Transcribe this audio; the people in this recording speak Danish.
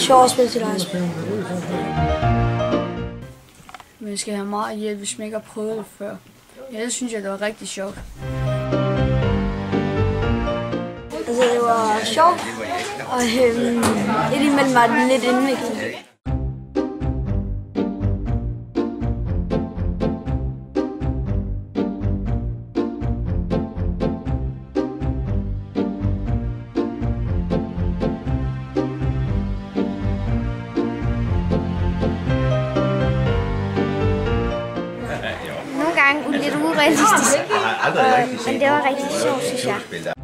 sjovt at spille til lejrspil. Men jeg skal have meget hjælp, hvis man ikke har prøvet det før. Ellers synes jeg, det var rigtig sjovt. Altså, det var sjovt, og indimellem var det lidt indviklet. Nogle gange lidt urealistisk, men det var rigtig sjovt, synes jeg.